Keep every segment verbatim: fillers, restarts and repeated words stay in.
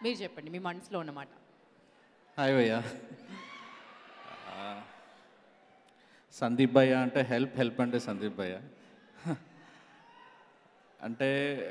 మీరు చెప్పండి మీ మనసులో ఉన్నమాట. హాయ్ భయ్యా. సందీప్ భయ్య అంటే హెల్ప్, హెల్ప్ అంటే సందీప్ భయ్య. అంటే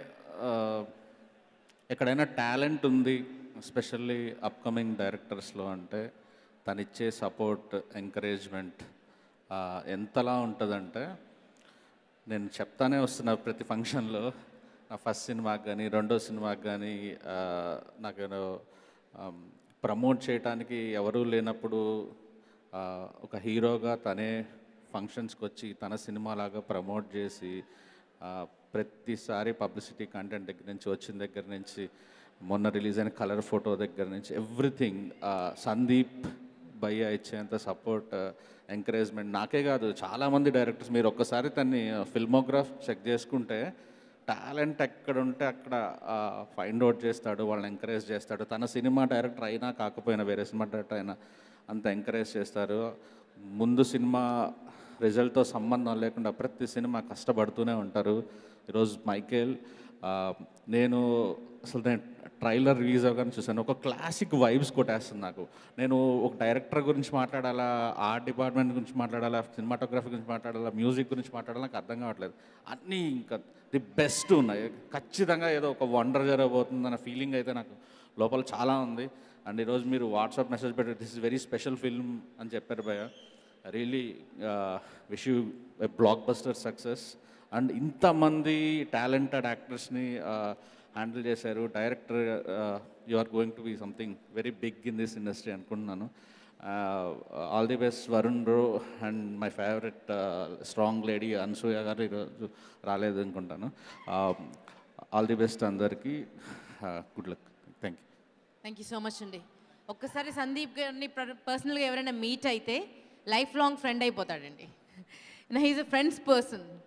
ఎక్కడైనా టాలెంట్ ఉంది, ఎస్పెషల్లీ అప్కమింగ్ డైరెక్టర్స్లో, అంటే తనిచ్చే సపోర్ట్, ఎంకరేజ్మెంట్ ఎంతలా ఉంటుందంటే, నేను చెప్తానే వస్తున్నా ప్రతి ఫంక్షన్లో, నా ఫస్ట్ సినిమాకి కానీ రెండో సినిమాకి కానీ నాకు ప్రమోట్ చేయడానికి ఎవరూ లేనప్పుడు ఒక హీరోగా తనే ఫంక్షన్స్కి వచ్చి తన సినిమాలాగా ప్రమోట్ చేసి ప్రతిసారి పబ్లిసిటీ కంటెంట్ దగ్గర నుంచి వచ్చిన దగ్గర నుంచి మొన్న రిలీజ్ అయిన కలర్ ఫోటో దగ్గర నుంచి ఎవ్రీథింగ్ సందీప్ భయ్య ఇచ్చేంత సపోర్ట్, ఎంకరేజ్మెంట్ నాకే కాదు చాలామంది డైరెక్టర్స్, మీరు ఒక్కసారి తన్ని ఫిల్మోగ్రాఫ్ చెక్ చేసుకుంటే టాలెంట్ ఎక్కడ ఉంటే అక్కడ ఫైండ్ అవుట్ చేస్తాడు, వాళ్ళని ఎంకరేజ్ చేస్తాడు. తన సినిమా డైరెక్టర్ అయినా కాకపోయినా వేరే సినిమా డైరెక్టర్ అయినా అంత ఎంకరేజ్ చేస్తారు. ముందు సినిమా రిజల్ట్తో సంబంధం లేకుండా ప్రతి సినిమా కష్టపడుతూనే ఉంటారు. ఈరోజు మైకేల్, నేను అసలు నేను ట్రైలర్ రిలీజ్ అవ్వగానే చూసాను, ఒక క్లాసిక్ వైబ్స్ కొట్టేస్తుంది నాకు. నేను ఒక డైరెక్టర్ గురించి మాట్లాడాలా, ఆర్ట్ డిపార్ట్మెంట్ గురించి మాట్లాడాలా, సినిమాటోగ్రఫీ గురించి మాట్లాడాలా, మ్యూజిక్ గురించి మాట్లాడాలా, నాకు అర్థం కావట్లేదు. అన్నీ ఇంకా ది బెస్ట్ ఉన్నాయి. ఖచ్చితంగా ఏదో ఒక వండర్ జరగబోతుందన్న ఫీలింగ్ అయితే నాకు లోపల చాలా ఉంది. అండ్ ఈరోజు మీరు వాట్సాప్ మెసేజ్ పెట్టారు, this is very special film అని చెప్పారు భయ్య. Really wish you a blockbuster success. And ఇంతమంది టాలెంటెడ్ యాక్టర్స్ని హ్యాండిల్ చేశారు. Director, you are going to be something very big in this industry అనుకుంటున్నాను. All the best Varun bro. And my favourite strong lady Anasuya garu ఈరోజు రాలేదు అనుకుంటాను. All the best అందరికీ, good luck. Thank you. Thank you so much అండి. ఒక్కసారి సందీప్ గారిని పర్సనల్గా ఎవరైనా మీట్ అయితే లైఫ్ లాంగ్ ఫ్రెండ్ అయిపోతాడండి. He's a friends person.